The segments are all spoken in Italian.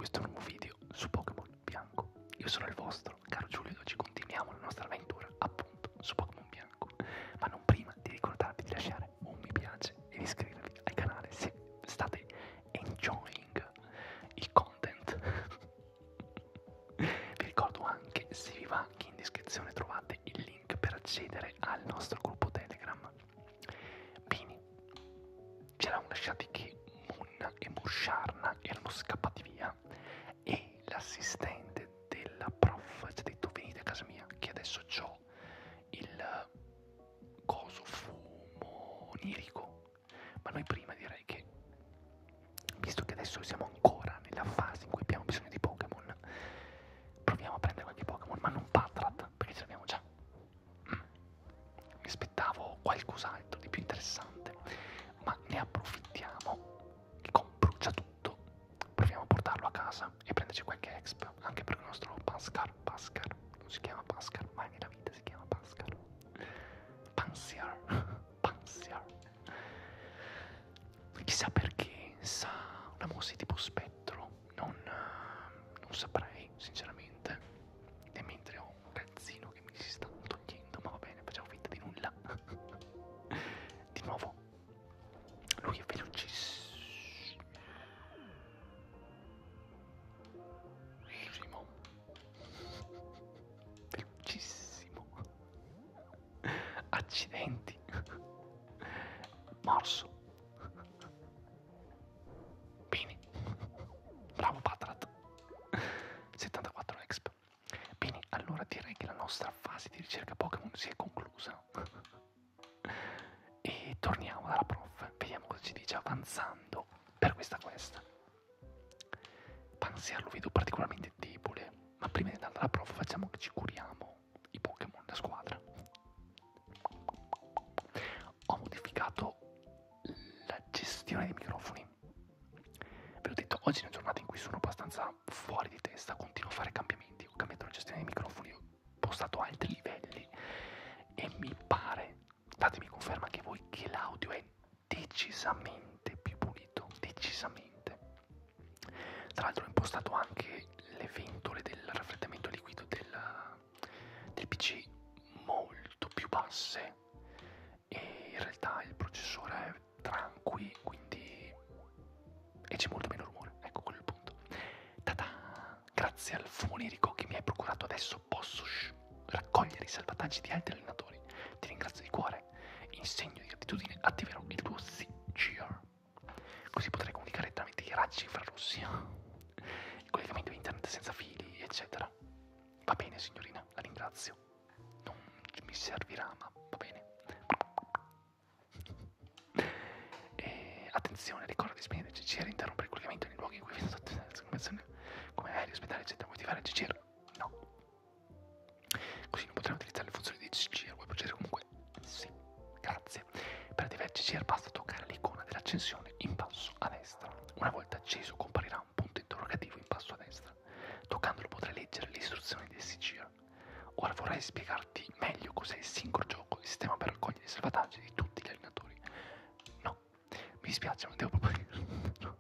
questo nuovo video su Pokémon Bianco. Io sono il vostro caro Giulio ed oggi continuiamo la nostra avventura appunto su Pokémon Bianco. Ma non prima di ricordarvi di lasciare un mi piace e di iscrivervi al canale se state enjoying il content. Vi ricordo anche, se vi va, che in descrizione trovate il link per accedere al nostro gruppo Telegram. Bene, ci eravamo lasciati che Munna e Musharna erano scappati via e l'assistente della prof ci ha detto venite a casa mia che adesso c'ho il coso fumo onirico. Ma noi prima direi che, visto che adesso siamo ancora nella fase in cui abbiamo bisogno di Pokémon, proviamo a prendere qualche Pokémon, ma non Patrat, perché ce l'abbiamo già. Mi aspettavo qualcos'altro di più interessante, ma ne approfittiamo e con brucia tutto proviamo a portarlo a casa e prenderci qualche exp, anche per il nostro Paskar, non si chiama Paskar, mai nella vita si chiama Paskar. Pansiar. Chissà perché sa una mossa tipo spettro, non saprei sinceramente, e mentre ho un calzino che mi si sta togliendo, ma va bene, facciamo finta di nulla. Di nuovo, lui è velocissimo. Velocissimo. Accidenti. Morso. Bene. Bravo Patrat. 74 exp. Bene, allora direi che la nostra fase di ricerca Pokémon si è conclusa. E torniamo dalla prof. Vediamo cosa ci dice avanzando per questa quest. Pansiar lo vedo particolarmente debole, ma prima di andare dalla prof facciamo che ci curiamo i Pokémon da squadra. Ho modificato la gestione dei microfoni. Ve l'ho detto, oggi è una giornata in cui sono abbastanza fuori di testa, continuo a fare cambiamenti, ho cambiato la gestione dei microfoni, ho postato altri livelli e mi pare, datemi conferma anche voi, che l'audio è decisamente più pulito, decisamente. Tra l'altro ho impostato anche le ventole del raffreddamento liquido del PC molto più basse e in realtà il processore è tranquillo, quindi e c'è molto meno rumore, ecco quello è il punto. Ta-da! Grazie al fumo onirico che mi hai procurato adesso posso raccogliere i salvataggi di altri allenatori. Ti ringrazio di cuore. In segno di gratitudine attiverò il tuo Seeger. Così potrai comunicare tramite i raggi infrarossi. Il collegamento internet senza fili, eccetera. Va bene signorina, la ringrazio. Non mi servirà, ma va bene. E attenzione, ricorda di spegnere il CCR e interrompere il collegamento nei luoghi in cui vi sono come aerei, ospedali, eccetera. Vuoi attivare il CCR? No. Così non potrai utilizzare le funzioni di CCR. Vuoi procedere comunque? Sì. Grazie. Per attivare il CCR basta toccare l'icona dell'accensione in basso a destra. Una volta acceso comparirà un punto interrogativo in basso a destra. Toccandolo potrai leggere le istruzioni del CCR. Ora vorrei spiegarti meglio cos'è il sincrogioco, il sistema per raccogliere i salvataggi di tutti gli allenatori. No, mi dispiace, non devo proprio dirlo.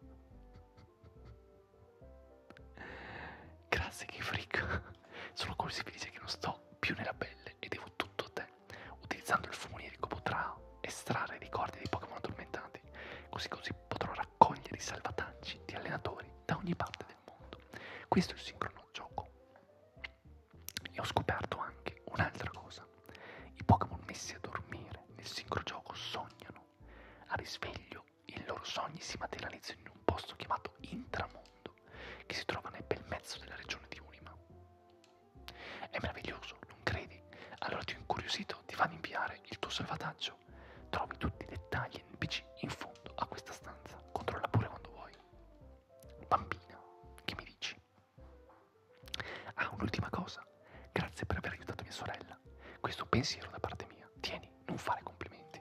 Grazie Game Freak. Sono così felice che non sto più nella pelle e devo tutto a te. Utilizzando il fumo onirico potrà estrarre i ricordi dei Pokémon addormentati, così potrò raccogliere i salvataggi di allenatori da ogni parte del mondo. Questo è il sincrogioco. E ho scoperto anche un'altra cosa. I Pokémon messi a dormire nel sincrogioco sognano. A risveglio i loro sogni si materializzano in un posto chiamato Intramondo, che si trova nel bel mezzo della regione di Unima. È meraviglioso, non credi? Allora ti ho incuriosito, ti va di inviare il tuo salvataggio? Trovi tutti i dettagli nel PC in fondo a questa stanza. Controlla pure quando vuoi. Bambina, che mi dici? Ah, un'ultima cosa. Grazie per aver aiutato mia sorella. Questo è un pensiero da parte mia. Tieni, non fare complimenti.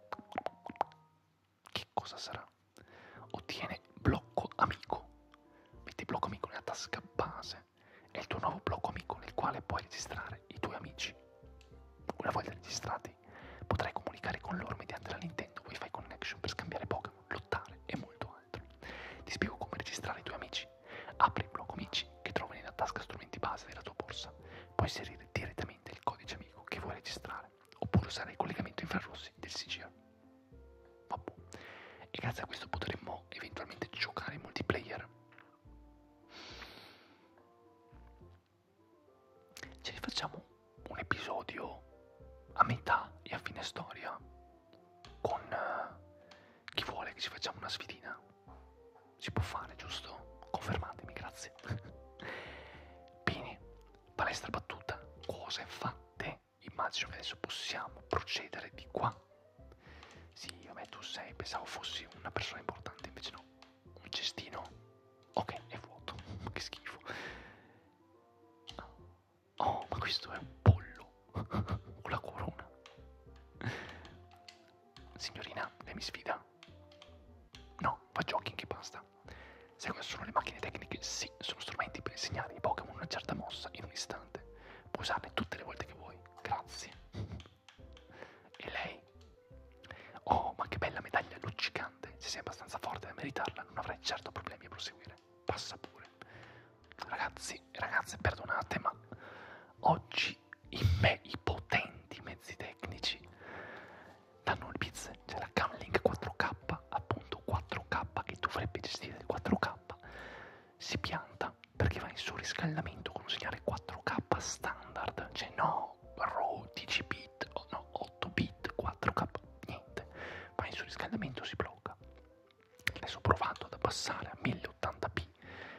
Che cosa sarà? Ottiene blocco amico. Metti blocco amico nella tasca base. È il tuo nuovo blocco amico nel quale puoi registrare i tuoi amici. Una volta registrati, potrai comunicare con loro mediante la Nintendo Wi-Fi Connection per scambiare Pokémon, lottare e molto altro. Ti spiego come registrare i tuoi amici. apri il blocco amici che trovi nella tasca strumenti base della tua borsa. Puoi inserire direttamente il codice amico che vuoi registrare, oppure usare il collegamento infrarossi del SIGIA. Vabbè. E grazie a questo potremmo eventualmente giocare in multiplayer. Ci rifacciamo un episodio a metà e a fine storia con chi vuole che ci facciamo una sfidina. Si può fare, giusto? Confermatemi, grazie. Bene, palestra battuta, cose fatte. Immagino che adesso possiamo procedere di qua. Sì, vabbè, tu sei, pensavo fossi una persona importante, invece no. Un cestino. Ok, è vuoto. Che schifo. Oh, ma questo è un pollo. Con la corona. Signorina, lei mi sfida? No, fa jogging e basta. Sai cosa sono le macchine tecniche? Sì, sono strumenti per insegnare ai Pokémon una certa mossa in un istante. Puoi usarle tutte le volte che vuoi. Grazie. E lei? Oh, ma che bella medaglia luccicante. Se sei abbastanza forte da meritarla, non avrai certo problemi a proseguire. Passa pure. Ragazzi e ragazze, perdonate, ma oggi i potenti mezzi tecnici danno il biz. C'è la Camlink 4K, appunto 4K, che dovrebbe gestire il 4K, si pianta perché va in surriscaldamento con un segnale 4K standard. Cioè no, RAW 10 bit, no, 8 bit, 4K, niente. Va in surriscaldamento, si blocca. Adesso ho provato ad abbassare a 1080p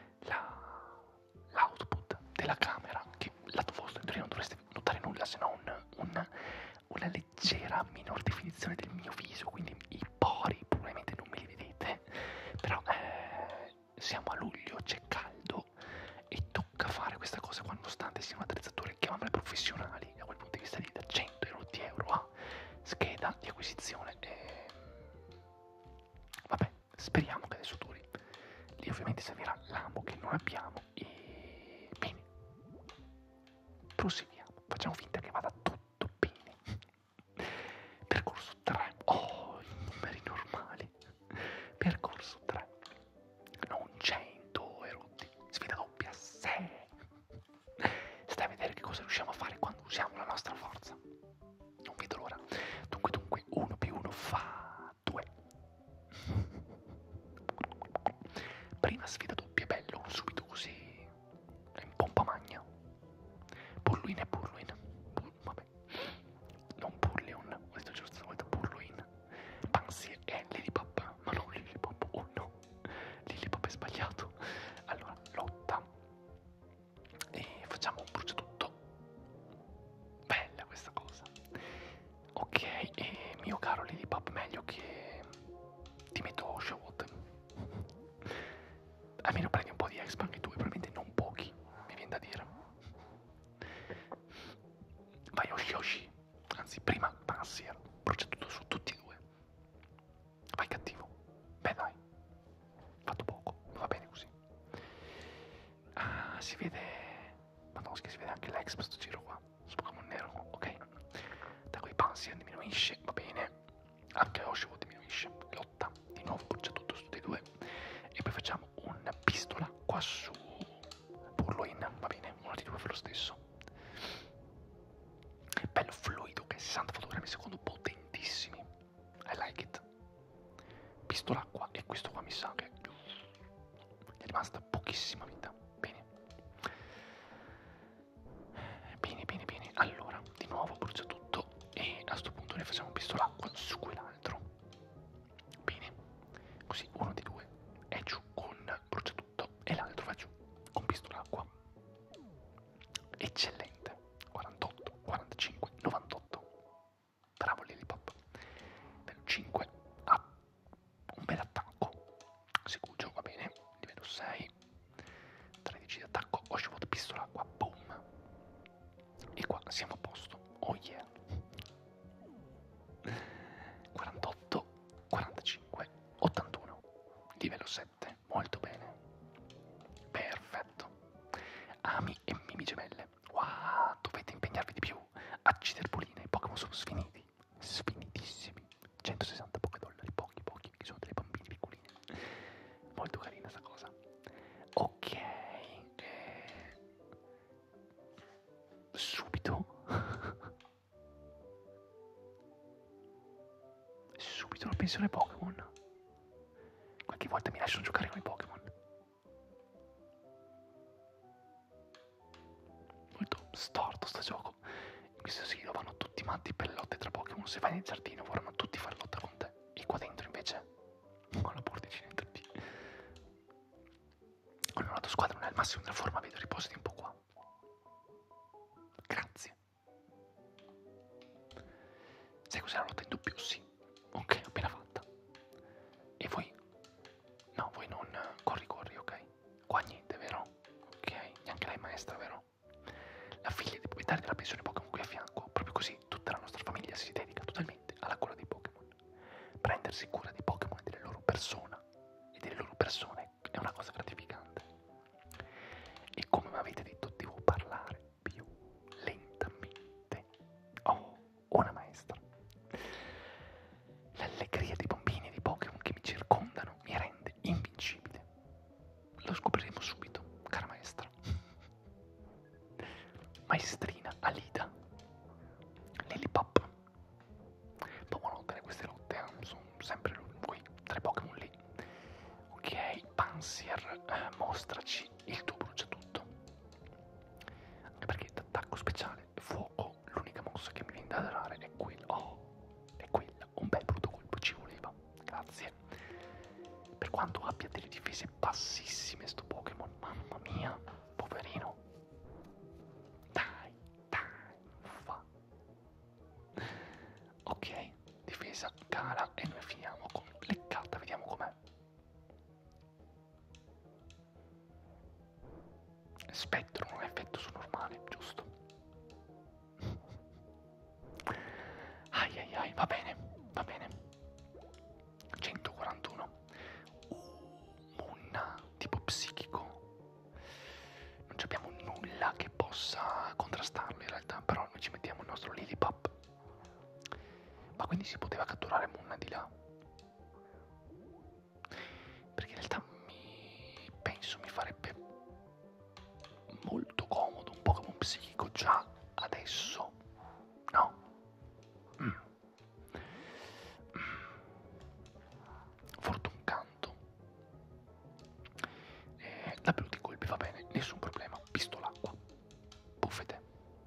l'output della camera, che lato vostro in teoria non dovreste notare nulla se non una leggera minor definizione del mio viso, quindi i pori probabilmente non me li vedete, però siamo a luglio, c'è caldo e tocca fare questa cosa qua nonostante siano attrezzature, chiamiamole professionali, da quel punto di vista lì, da 100 euro a scheda di acquisizione. Vabbè, speriamo che adesso duri. Lì ovviamente servirà l'amo che non abbiamo e bene, proseguiamo, facciamo finta che vada tutto bene. Percorso 3, oh, i numeri normali. Percorso 3, non 100 erotti, sfida doppia 6. Stai a vedere che cosa riusciamo a fare quando usiamo la nostra forza. Non vedo l'ora. Dunque, 1 più 1 fa 2. Prima sfida doppia, bello, subito così, in pompa magna. Purluin e Purluin. Vabbè, non Purleon, ho detto giusto stavolta Purluin. Pansy e Lilipop, ma no, Lilipop, oh no, Lilipop è sbagliato. Allora, lotta. E facciamo un bruciatutto. Bella questa cosa. Ok, e mio caro Lilipop, meglio che ti metto Oshawott. Almeno prendi un po' di exp anche tu, e probabilmente non pochi, mi viene da dire. Vai Yoshi, anzi prima Pansier, brucia tutto su tutti e due. Vai cattivo. Beh dai, fatto poco, va bene così. Ah, si vede... Madonna, che si vede anche l'exp sto giro qua, su Pokémon nero, ok. Da quei Pansier diminuisce, va bene. Anche Oshawott diminuisce. Lotta, di nuovo brucia tutto su tutti e due. E poi facciamo una pistola qua su Purloin, va bene, uno di due fa lo stesso. Bello fluido, che 60 fotogrammi al secondo, potentissimi. I like it. Pistola acqua, e questo qua mi sa che gli è rimasta pochissima vita. Bene. Bene, bene, bene. Allora, di nuovo brucia tutto e a sto punto ne facciamo pistola acqua su quell'altro. Bene. Così uno di due è giù con bruciatutto e l'altro va giù con pistola acqua. Eccellente. 48, 45, 98. Bravo Lilipop. 5 ha un bel attacco. Segugio, va bene. Livello 6. 13 di attacco. Oshawott, pistola acqua. Boom. E qua siamo a posto. Oh yeah. 48, 45, 81. Livello 7. Molto bene. Perfetto. Ami e mimi gemelle. Wow, dovete impegnarvi di più. Acciderpoline, i Pokémon sono sfiniti. Sfinitissimi. 160 $, pochi, che sono delle bambine piccoline. Molto carina sta cosa. Ok, pensione Pokémon. Qualche volta mi lasciano giocare con i Pokémon. Molto storto sto gioco. In questo sito vanno tutti matti per le lotte tra Pokémon. Se vai nel giardino vorranno tutti fare lotta con te. E qua dentro invece ho la porticina dentro lì. Con la tua squadra non è al massimo della forma, vedo, riposati un po' qua. Grazie. Sai cos'è la lotta in doppio? Sì. Ok, appena fatta. E voi? No, voi non corri, ok? Qua niente, vero? Ok, neanche lei maestra, vero? La figlia dei proprietari della pensione Pokémon qui a fianco, proprio così tutta la nostra famiglia si dedica totalmente alla cura dei Pokémon. Prendersi cura dei Pokémon e delle loro persone e delle loro persone è una cosa gratificante. E come mi avete detto, devo parlare più lentamente. Oh, una maestra. L'allegria dei bambini e dei Pokémon che mi circondano mi rende invincibile. Lo scopriremo subito, cara maestra. Maestrina Alida. Lillipop. Può monotone queste lotte, sono sempre quei tre Pokémon lì. Ok, Pansier, mostraci il tuo bruciatutto. Anche perché d'attacco speciale, fuoco, l'unica mossa che mi viene da dare è quella. Oh, è quella, un bel brutto colpo ci voleva. Grazie. Per quanto abbia delle difese bassissime sto Pokémon, mamma mia, poverino. Dai, uffa. Ok, difesa cala e noi finiamo con leccata, vediamo com'è. Spettro non ha effetto su normale, giusto? Ai ai ai, va bene, va bene. 141. Munna, tipo psichico. Non abbiamo nulla che possa contrastarlo in realtà, però noi ci mettiamo il nostro Lillipop. Ma quindi si poteva catturare Munna di là? Perché in realtà penso mi farebbe molto comodo un Pokémon psichico già adesso, no? Fortuncanto. La blu di colpi va bene, nessun problema. Pistolacqua. Buffete.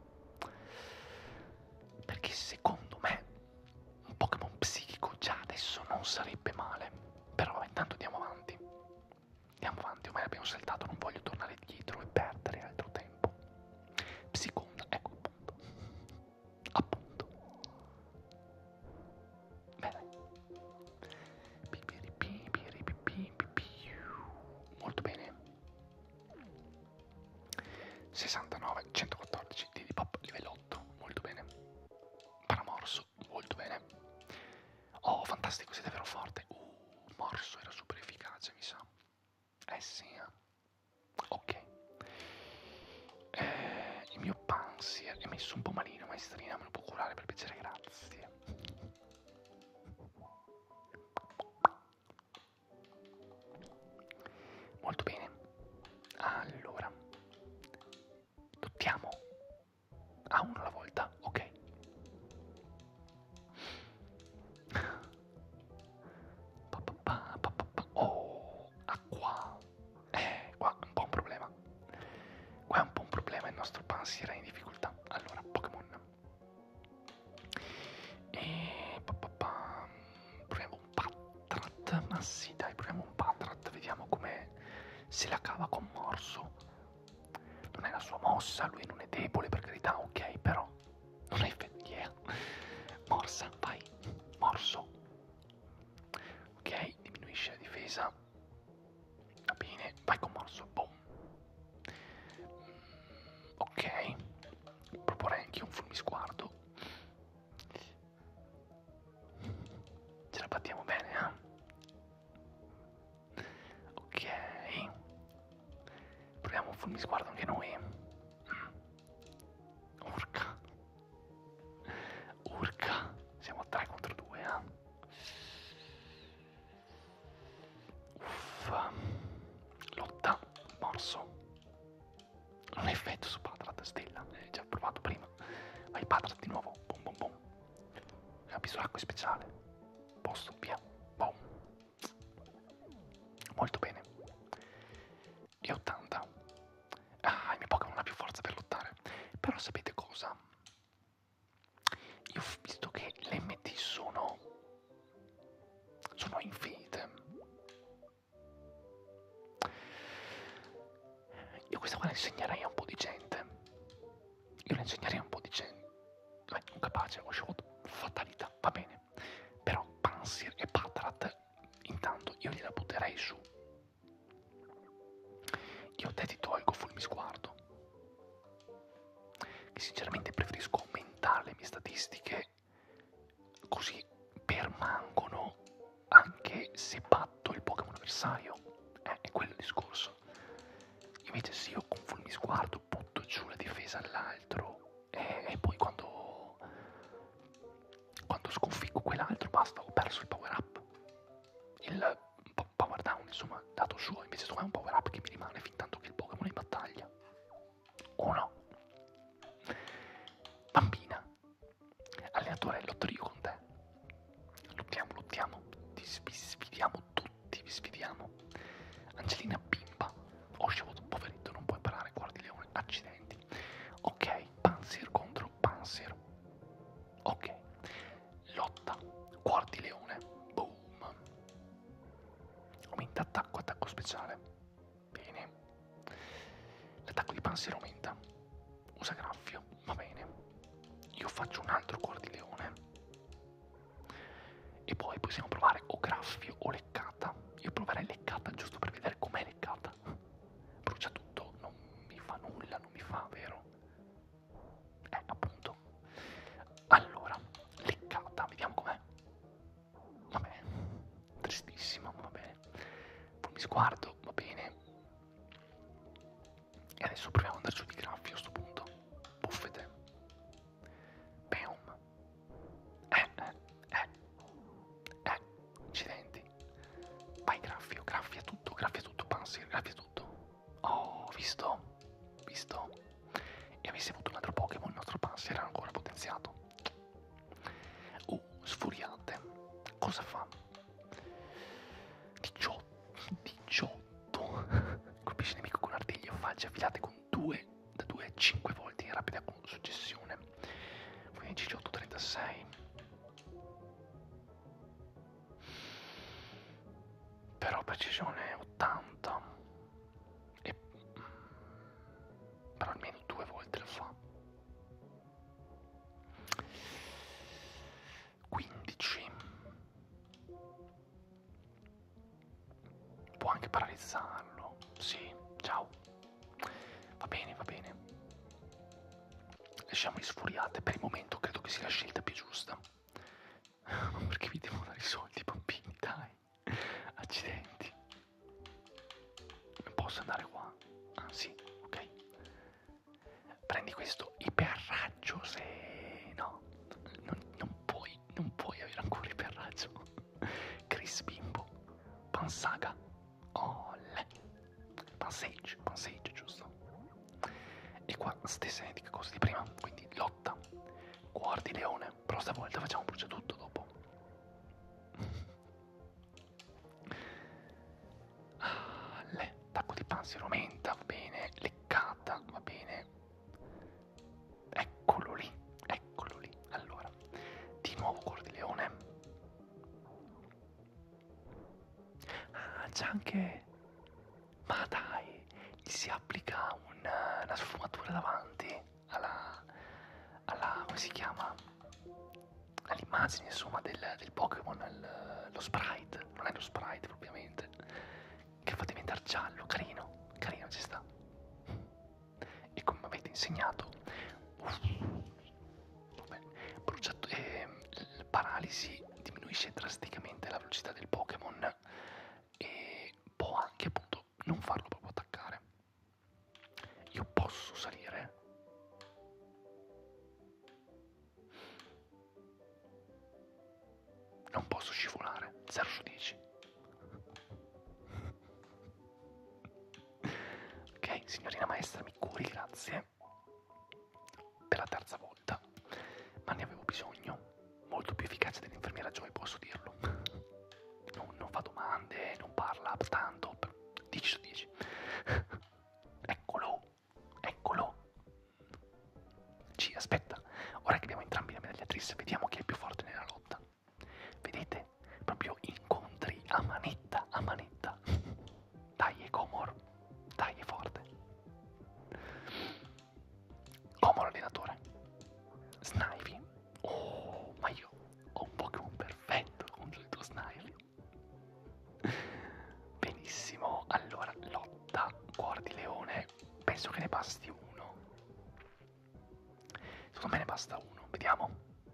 Perché secondo me un Pokémon psichico già adesso non sarebbe male. Però vabbè, intanto andiamo avanti. Andiamo avanti, ormai abbiamo saltato, non voglio tornare dietro e perdere altro tempo. Psiconda, ecco appunto. Appunto. Bene. Molto bene. 69, 114, Lillipop livello 8, molto bene. Paramorso, molto bene. Oh, fantastico, sei davvero forte. Morso era super efficace, mi sa. Sì, ok. Il mio Pansier è messo un po' malino, maestrina, me lo può curare per piacere, grazie. Molto bene. Allora, dottiamo a uno alla volta, ok. Oh, acqua. Qua è un po' un problema. Qua è un po' un problema, il nostro Pansier è in difficoltà. Allora, Pokémon. Proviamo un Patrat. Ma sì, dai, proviamo un Patrat. Vediamo come se la cava con Morso. Non è la sua mossa, lui non è debole, per carità, ok, però non è effetti, Morsa, vai. Morso. Ok, diminuisce la difesa. Va bene, vai con Morso. Boom. Ok. Proporrei anche un fulmisguardo. Ce la battiamo bene, Ok. Proviamo un fulmisguardo anche noi. Urca. Urca. Siamo a 3 contro 2, Uffa. Lotta. Morso. Non ha effetto su Patrat, stella. Già provato prima. Vai Patrat di nuovo. Boom boom boom. La pistola acqua è speciale. Posto, via. e 80. Ah, i miei Pokémon hanno più forza per lottare. Però sapete cosa? Io ho visto che le MT sono infinite. Io questa qua la insegnerei a un po' di gente. Io la insegnerei a un po' di gente. Beh, non capace, ho sciolto. Fatalità, va bene. Però Pansir e Patrat, intanto io gliela butterei su. Io a te ti tolgo Fulmisguardo, che sinceramente preferisco aumentare le mie statistiche, così permangono anche se batto il Pokémon avversario. È quello il discorso. Invece se io con Fulmisguardo butto giù la difesa all'altro e poi quando sconfiggo quell'altro basta, ho perso il power up. Il power down, insomma, dato suo, invece secondo me è un power up che mi rimane fin tanto che il Pokémon è in battaglia. O no? Bambina, allenatore, lotto io con te. Lottiamo, vi sfidiamo tutti, vi sfidiamo. Angelina bimba, ho scevuto, poveretto, non può imparare, guardi leone, accidenti. Ok, Pansir contro Pansir. Ok, lotta, guardi leone, boom. Aumenta attacco speciale. Bene. L'attacco di Pansir aumenta. Usa graffio, va bene. Io faccio un altro guardileone. E poi possiamo provare o graffio o leccata. Io proverei leccata giusto per vedere com'è leccata. Brucia tutto, non mi fa nulla, non mi fa, vero? Appunto. Allora, leccata, vediamo com'è. Vabbè, tristissima, va bene. Poi mi sguardo, va bene. E adesso proviamo ad andare giù di graffio a sto punto. Buffete. Beum. Accidenti. Vai graffio, graffia tutto, Pansir, graffia tutto. Oh, visto? E avessi avuto un altro Pokémon, il nostro Pansir era ancora potenziato. Sfuriate. Cosa fa? 18. Colpisce il nemico con artigli o facce affilate con 2 da 2 a 5 volte in rapida successione. Quindi 18, 36. Però precisione 80. E però almeno 2 volte lo fa. 15. Può anche paralizzarlo. Sì, ciao. Va bene, va bene. Lasciamoli sfuriate. Per il momento credo che sia la scelta più giusta. Perché vi devo dare i soldi, bambini, dai. Accidenti. Non posso andare qua. Ah, sì, ok. Prendi questo iperraggio se... no. Non puoi avere ancora iperraggio. Chris Bimbo. Pansaga. Olle. Pansage, giusto. E qua stessa identica cosa di prima, quindi lotta. Guardi leone, però stavolta facciamo brucia tutto dopo. Attacco di Pansir aumenta, va bene. Leccata, va bene. Eccolo lì. Allora, di nuovo guardi leone. Ah, c'è anche... ma dai, gli si applica una sfumatura davanti alla come si chiama? All'immagine, insomma, del Pokémon, lo sprite, non è lo sprite propriamente, che fa diventare giallo, carino, ci sta. E come mi avete insegnato, vabbè, paralisi diminuisce drasticamente la velocità del Pokémon e può anche appunto non farlo proprio attaccare. Io posso salire. Non posso scivolare. 0 su 10. Ok, signorina maestra, mi curi, grazie. Per la terza volta. Ma ne avevo bisogno. Molto più efficace dell'infermiera Joy, posso dirlo. Non fa domande, non parla tanto. 10 su 10. penso che ne basti uno. Secondo me ne basta uno, vediamo.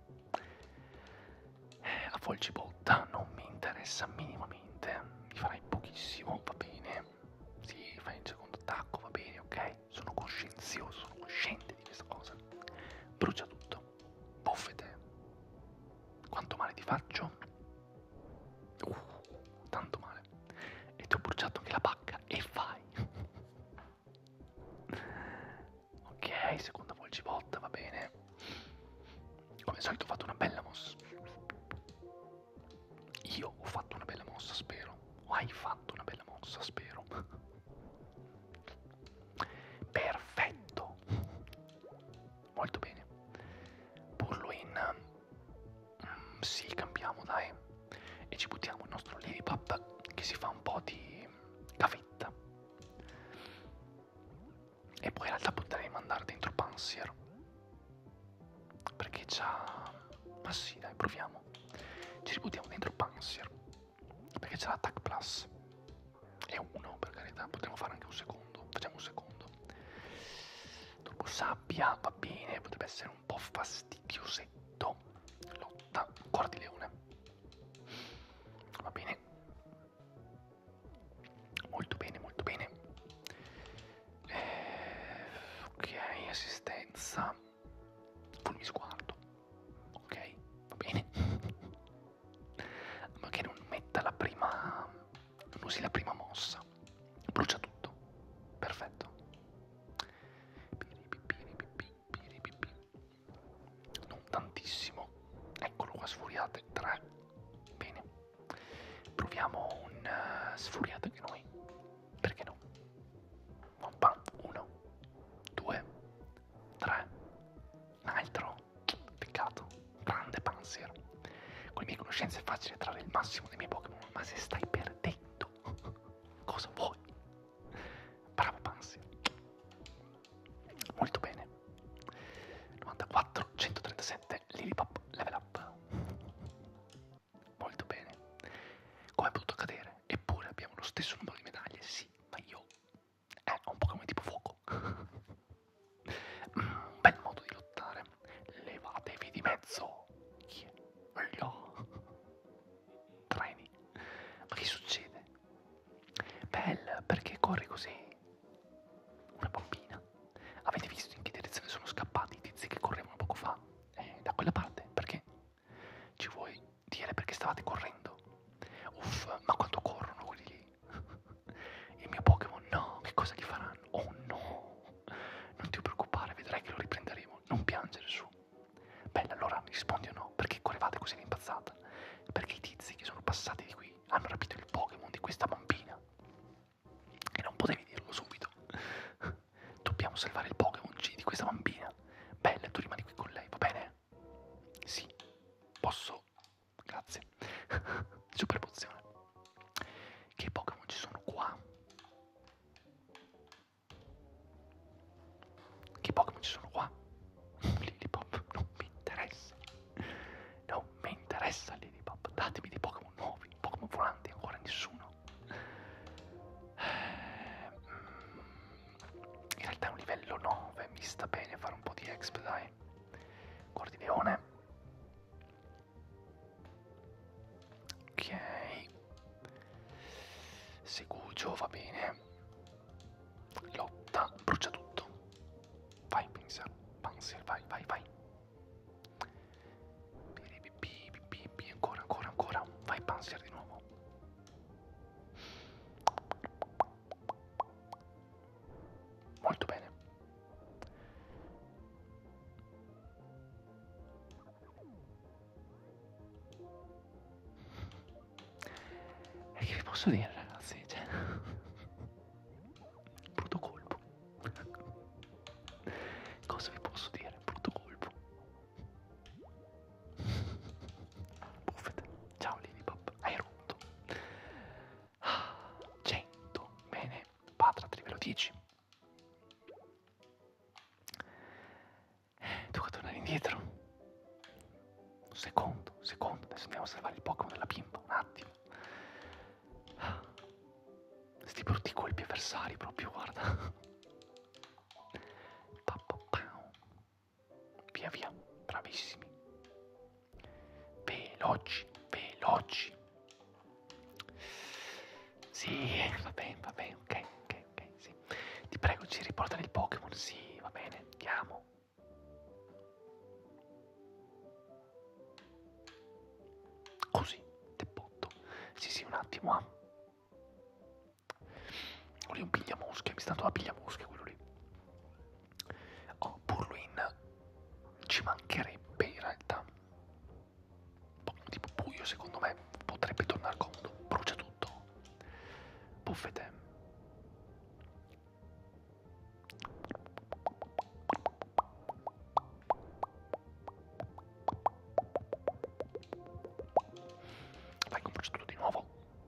A Volgibotta non mi interessa minimamente, mi farai pochissimo, va bene. Sì, fai il secondo attacco, va bene, ok. Sono coscienzioso, sono cosciente di questa cosa. Brucia tutto. Buffete. Quanto male ti faccio? Tanto male. E ti ho bruciato anche la pacca e vai. Ok, seconda volgibotta, va bene. Come al solito ho fatto una bella mossa. Io ho fatto una bella mossa, spero. O hai fatto una bella mossa, spero. Perfetto. Molto bene. Purloin. Sì, cambiamo, dai. E ci buttiamo il nostro Lillipup che si fa un po' di gavetta. E poi in realtà potrei mandare dentro Pansier. Perché c'ha... Ma sì, dai, proviamo. Ci ributtiamo dentro Pansier. Perché c'è l'attack plus. E uno, per carità, potremmo fare anche un secondo. Facciamo un secondo. Turbo sabbia, va bene, potrebbe essere un po' fastidiosetto. Lotta, cuore di leone. Va bene. Molto bene, molto bene. Ok, assistenza. Fulmi sguardo. Ok, va bene. Ma che non metta la prima... non usi la prima mossa. Brucia tutto. Perfetto. Non tantissimo. Eccolo qua, sfuriate. 3. Bene. Proviamo un sfuriate anche noi. Perché no? 1, 2, 3. Un altro. Peccato. Grande Panzer. Con le mie conoscenze è facile trarre il massimo dei miei Pokémon, ma se stai perdendo, cosa vuoi? Bravo Panzer. Molto bene. 94, 137, Lillipup, level up. Molto bene. Come è potuto accadere? Eppure abbiamo lo stesso numero di medaglie, sì, ma io... ho un Pokémon tipo fuoco. Bel modo di lottare. Levatevi di mezzo. No. Treni. Ma che succede? Bella, perché corri così? Una bambina. Avete visto in che direzione sono scappati i tizi che correvano poco fa? Da quella parte, perché? Ci vuoi dire perché stavate correndo? Uff, ma quanto corrono quelli lì? Il mio Pokémon no, che cosa gli faranno? Oh no! Non ti preoccupare, vedrai che lo riprenderemo. Non piangere su. Bella, allora rispondi o no? Perché correvate così all'impazzata? Perché i tizi che sono passati di qui hanno rapito il Pokémon di questa bambina. E non potevi dirlo subito. Dobbiamo salvare il Pokémon G di questa bambina. Bella, tu rimani qui con lei, va bene? Sì. Posso? Grazie. Super pozione. Che Pokémon ci sono qua? Che Pokémon ci sono qua? Lillipup, non mi interessa. Non mi interessa Lillipup. Datemi dei Pokémon nuovi. Pokémon volanti, ancora nessuno. In realtà è un livello 9, mi sta bene fare un po' di exp, dai. Cuore di leone. Ok. Segugio, va bene. Lotta, brucia tutto. Vai, Panzer, vai, vai, vai. Ancora, ancora, ancora. Vai, Panzer di nuovo. Molto bene. E che vi posso dire, ragazzi? Cioè... brutto colpo. Cosa vi posso dire? Brutto colpo. Buffet. Ciao Lillipup, hai rotto. 100. Bene. Patrat livello 10. Tocca tornare indietro. Secondo. Adesso andiamo a salvare il Pokémon della bimba. Un attimo. Sti brutti colpi avversari proprio, guarda. veloci, veloci. Sì, va bene, ok, sì. Ti prego, ci riportano il Pokémon, sì, va bene, andiamo. Così, te botto. Sì, un attimo, ah. Quello lì è un pigliamosche, mi sta dando la pigliamosche quello lì. Oh, Purloin ci mancherebbe in realtà. Tipo buio secondo me potrebbe tornare comodo. Brucia tutto. Buffete. Vai con brucia tutto di nuovo.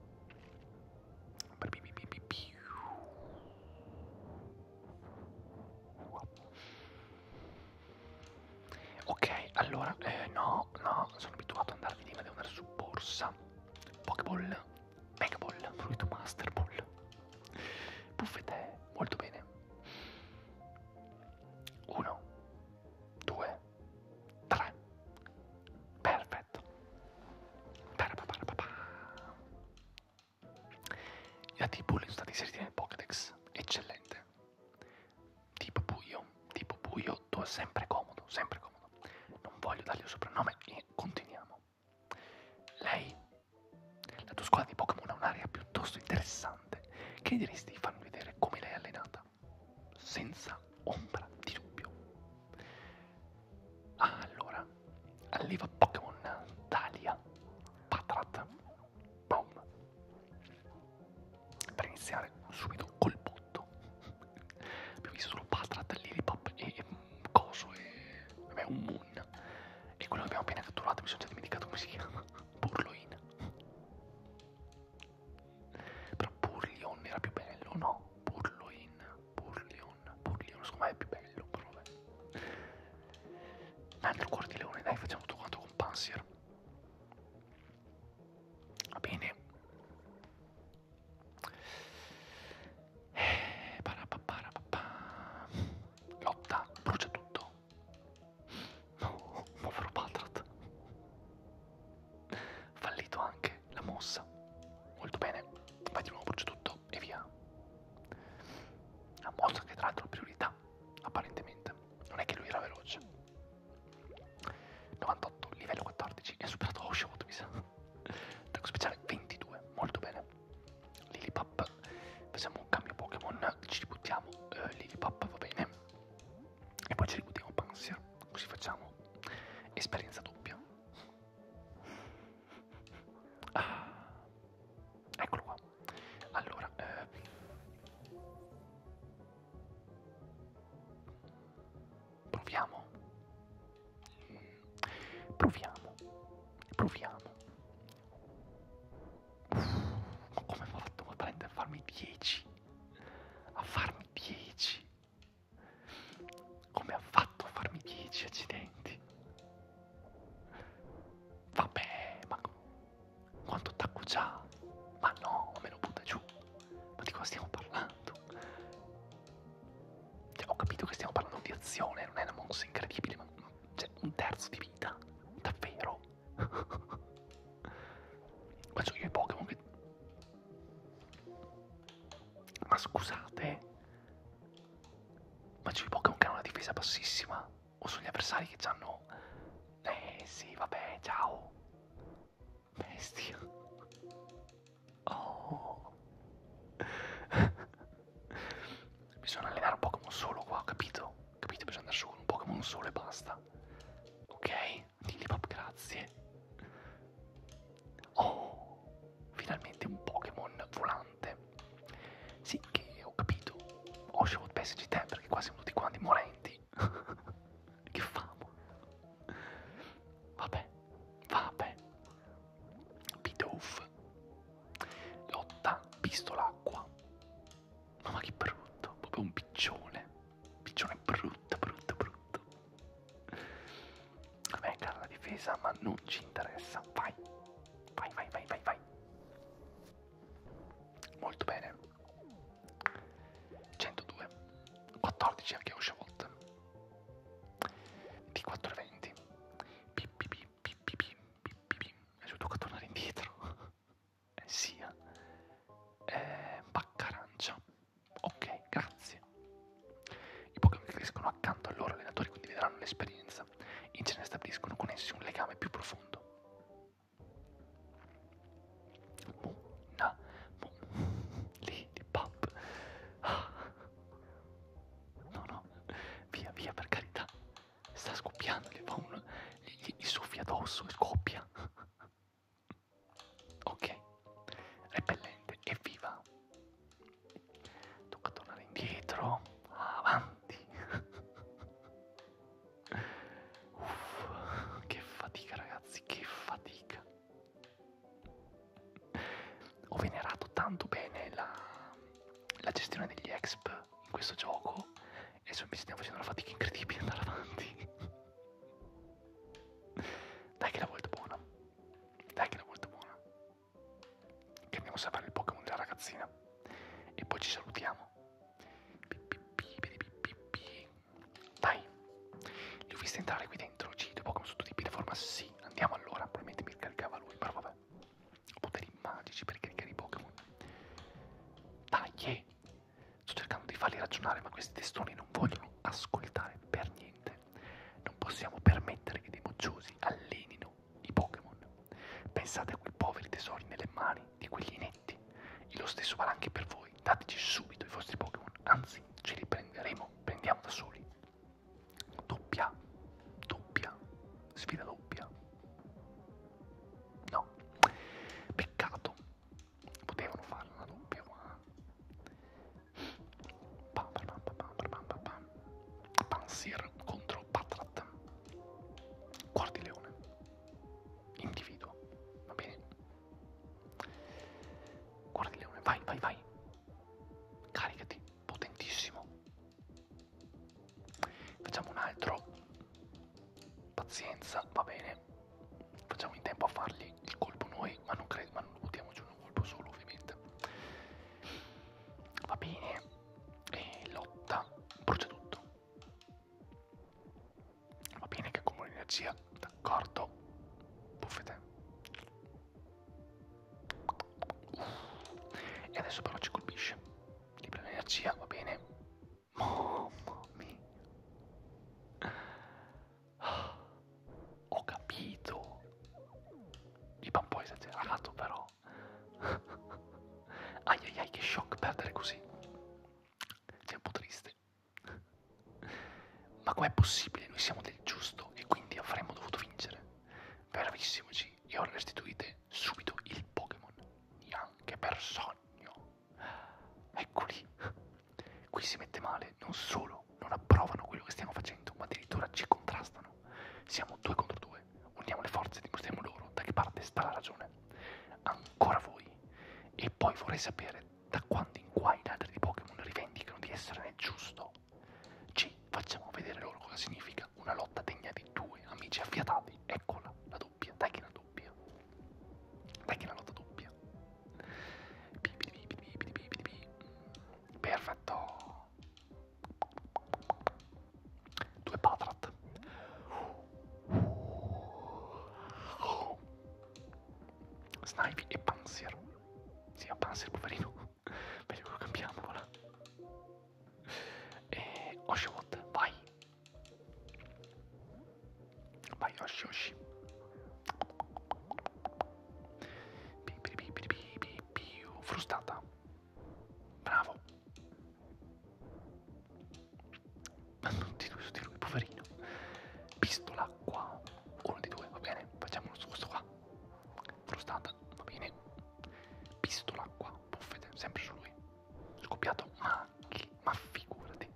Ok, allora, no, sono abituato ad andare di lì, ma devo andare su borsa. Pokéball, Megaball, Fluido Master Ball. Buffete, molto bene. 1, 2, 3. Perfetto. Gli altri bulli sono stati inseriti nel Pokédex. Eccellente. Tipo buio, tu è sempre comodo, sempre comodo. Non voglio dargli un soprannome e continuiamo. Lei, la tua squadra di Pokémon ha un'area piuttosto interessante. Che diresti di farmi vedere come l'hai allenata? Senza ombra di dubbio. Allora, alleva Pokémon Dahlia, Patrat, boom. Per iniziare subito col botto. Abbiamo visto solo Patrat, Lilipop e Coso e vabbè, un Moon. E quello che abbiamo appena catturato, mi sono già dimenticato come si chiama. Purloin. Però Purlion era più bello, no? Purlion secondo me è più bello, però vabbè. Un altro cuore di leone, dai, facciamo tutto quanto con Pansier. Va bene. Lotta, brucia tutto. No, povero Patrat. Fallito anche la mossa. Molto bene. Vai di nuovo, brucia tutto e via. Una mossa che tra l'altro ha priorità, apparentemente. Non è che lui era veloce. 98, livello 14. E ha superato Oshawott, mi sa. Attacco speciale 22, molto bene. Lilipop, facciamo un cambio Pokémon, ci ributtiamo Lilipop, va bene. E poi ci ributtiamo Pansier, così facciamo esperienza doppia. Eccolo qua. Allora, proviamo. Proviamo. Ma come ha fatto a prendere a farmi 10? A farmi 10? Come ha fatto a farmi 10 accidenti? Vabbè, ma quanto attacco già? Ma no, me lo butta giù. Ma di cosa stiamo parlando? Cioè, ho capito che stiamo parlando di azione, non è una mossa incredibile, ma cioè, un terzo di vita. Davvero? Ma sono io i Pokémon che... Ma scusate? Ma c'ho i Pokémon che hanno una difesa bassissima? O sono gli avversari che hanno... sì, vabbè, ciao. Bestia. Oh. Bisogna allenare un Pokémon solo qua, capito? Capito? Bisogna andare su con un Pokémon solo e basta. Ok? Lilipop, grazie. Oh, finalmente un Pokémon volante. Sì, che ho capito. Oshawott PSG te perché qua siamo tutti quanti morenti. Che famo. Vabbè. Bidoof. Lotta, pistola acqua. Ma che brutto, proprio un piccione. Piccione brutto. Vabbè, cara la difesa, ma non ci interessa. Vai. Molto bene. 102. 14 anche Oshawott. P4 20. accanto ai loro allenatori, quindi vedranno l'esperienza. In genere stabiliscono con essi un legame più profondo. Lì, pap. No, via, via, per carità. Sta scoppiando, gli soffia addosso e scoppia. Ok, repellente, evviva. Tocca tornare indietro, avanti. Uff, che fatica ragazzi, che fatica. Ho venerato tanto bene la gestione degli exp in questo gioco e adesso mi stiamo facendo una fatica incredibile andare avanti. Dai che è la volta buona. Dai che è la volta buona. Che andiamo a salvare il Pokémon della ragazzina. E poi ci salutiamo. Dai. Li ho visti entrare qui dentro. G2 Pokémon sottotipi in forma sì. Andiamo allora. Probabilmente mi caricava lui, però vabbè. Ho poteri magici per caricare i Pokémon. Dai, sto cercando di farli ragionare, ma questi testoni non vogliono ascoltare per niente. Non possiamo permettere che dei mocciosi allenino i Pokémon. Pensate a quei poveri tesori nelle mani di quegli inetti. E lo stesso vale anche per voi. Dateci subito i vostri Pokémon, anzi, ce li prendiamo da soli. Doppia, sfida doppia. No, peccato. Potevano farla una doppia, ma... Pansir contro Patrat. Guardi leone. Individuo. Va bene. Guardi leone, vai, vai, vai. Caricati, potentissimo. Facciamo un altro. Pazienza, va bene. Facciamo in tempo a fargli il colpo noi, ma non credo, ma non lo buttiamo giù un colpo solo, ovviamente. Va bene. E lotta, brucia tutto. Va bene che accumula energia, d'accordo. Buffete. E adesso però ci colpisce. Libera l'energia, va bene. Mamma mia. Ho capito. Mi fa un po' esagerato però. Ai ai ai, che shock perdere così. Sei un po' triste. Ma com'è possibile? Noi siamo del giusto e quindi avremmo dovuto vincere. Bravissimo G. E ora restituite subito il Pokémon. Neanche per sogno. Eccoli. Qui si mette male. Non solo non approvano quello che stiamo facendo, ma addirittura ci contrastano. Siamo 2 contro 2. Uniamo le forze e dimostriamo loro da che parte sta la ragione. Ancora voi. E poi vorrei sapere da quando in qua i ladri di Pokémon rivendicano di essere nel giusto. Ci facciamo vedere loro cosa significa una lotta degna di 2 amici affiatati. Eccola, la doppia. Dai che la doppia. Dai che la lotta doppia. Perfetto. 2 Patrat. Snivy e Panzer. Sì, a Panzer, poverino. Meglio che lo cambiamo, voilà. E Oshawott, vai. Vai, Oshi. Frustata. Bravo. Tutti e due su di lui, poverino. Pistola qua. Uno di due, va bene. Facciamolo su questo qua. Frustata, va bene. Pistola qua. Buffete, sempre su lui. Scoppiato, ma figurati.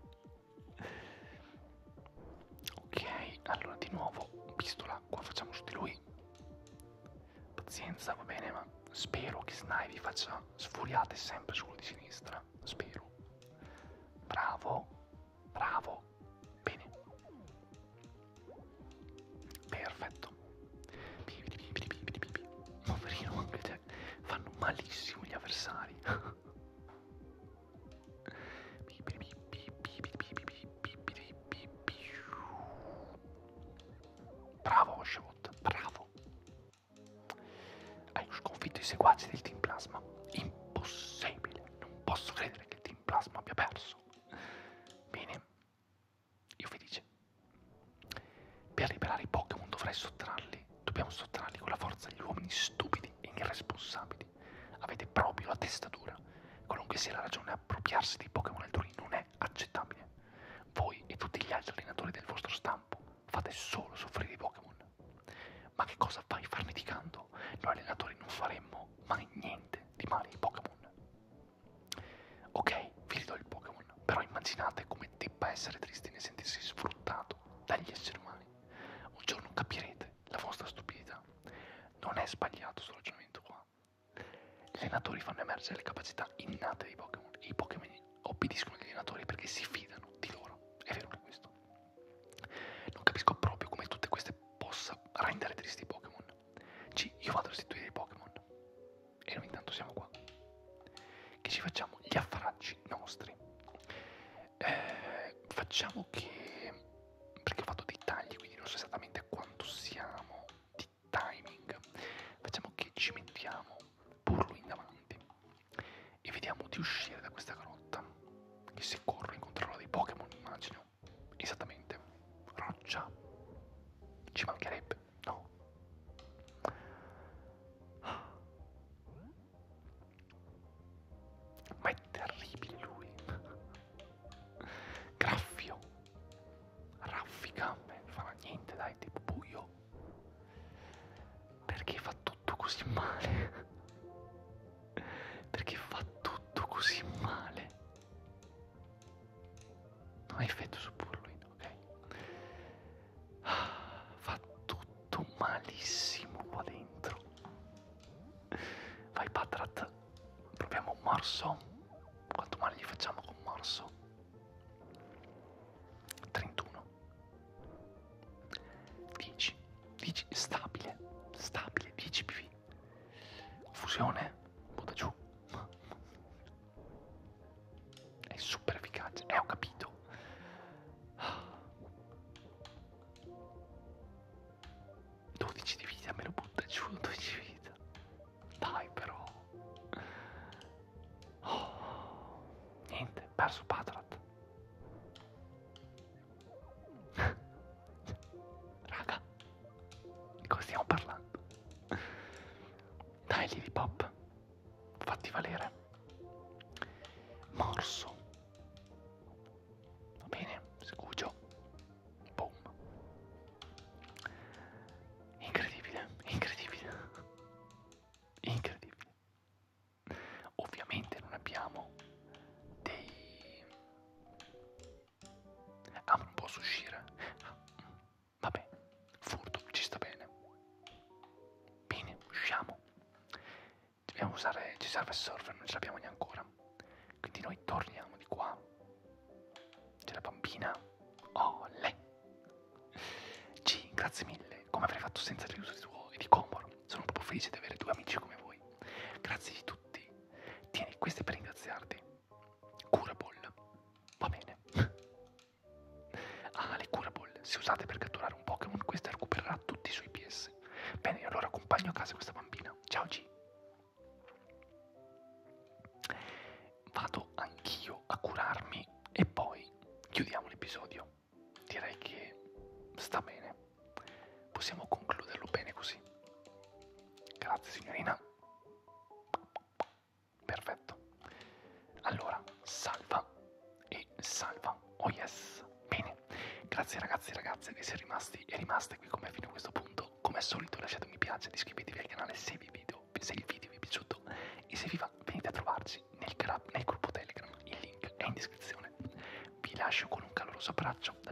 Ok, allora di nuovo pistola qua, facciamo su di lui. Pazienza, va bene, ma spero che Snivy faccia sfuriate sempre su quello di sinistra. Spero. Bravo, bravo. Bene. Perfetto. Poverino, anche te. Fanno malissimo gli avversari. Bravo Oshawott, bravo. Hai sconfitto i seguaci del Team Plasma. Impossibile, non posso credere che il Team Plasma abbia perso. Bene, io sottrarli con la forza agli uomini stupidi e irresponsabili. Avete proprio la testa dura. Qualunque sia la ragione, appropriarsi dei Pokémon altrui non è accettabile. Voi e tutti gli altri allenatori del vostro stampo fate solo soffrire i Pokémon. Ma che cosa fai farneticando? Noi allenatori non faremmo mai niente di male ai Pokémon. Ok, vi ridò il Pokémon, però immaginate come debba essere triste nel sentirsi sfruttato dagli esseri umani. Un giorno capirete la vostra stupidità. Non è sbagliato sto ragionamento qua. Gli allenatori fanno emergere le capacità innate dei Pokémon e i Pokémon obbediscono agli allenatori perché si fidano di loro. È vero questo? Non capisco proprio come tutte queste possa rendere tristi i Pokémon. Io vado a restituire i Pokémon. E noi intanto siamo qua. Che ci facciamo gli affaracci nostri. Facciamo che... perché ho fatto dei tagli, quindi non so esattamente quanto siamo di timing. Facciamo che ci mettiamo Purluin davanti e vediamo di uscire da questa grotta. Che se corro incontrerò dei Pokémon, immagino. Esattamente. Roccia. Ci mancherebbe, no? Ma è terribile lui. Graffio. Raffica. Non farà niente, dai, tipo buio. Perché fa tutto così male? Perché fa tutto così male? Non ha effetto su Purluin, ok? Fa tutto malissimo qua dentro. Vai Patrat. Proviamo un morso. Quanto male gli facciamo con morso? 31. 10 stabile, 10 PV. Fusione, butta giù. È super efficace, ho capito. Dodici di vita, me lo butta giù, 12 di vita. Dai però. Niente, perso Patrat. Raga, di cosa stiamo parlando? Dai Lillipop, fatti valere. Morso. Va bene, sgugio. Boom. Incredibile, incredibile. Incredibile. Ovviamente non abbiamo dei... Ah, ma non posso uscire. Vabbè, furto, ci sta bene. Bene, usciamo. Dobbiamo usare... ci serve Surfer, non ce l'abbiamo neanche ancora. Quindi noi torniamo di qua. C'è la bambina. Oh, lei. Grazie mille. Come avrei fatto senza l'aiuto di tuo e di Comor? Sono proprio felice di avere due amici come voi. Grazie di tutti. Tieni, questo è per ringraziarti. Curable. Va bene. Ah, le Curable. Se usate per catturare un Pokémon, questa recupererà tutti i suoi PS. Bene, allora accompagno a casa questa bambina. Ciao G. Vado anch'io a curarmi e poi chiudiamo l'episodio. Direi che sta bene. Possiamo concluderlo bene così. Grazie signorina. Perfetto. Allora, salva e salva. Oh yes. Bene. Grazie ragazzi e ragazze che siete rimasti e rimaste qui con me fino a questo punto. Come al solito lasciate un mi piace ed iscrivetevi al canale se il video vi è piaciuto. E se vi va venite a trovarci nel gruppo Telegram. Il link è in descrizione. Vi lascio con un caloroso abbraccio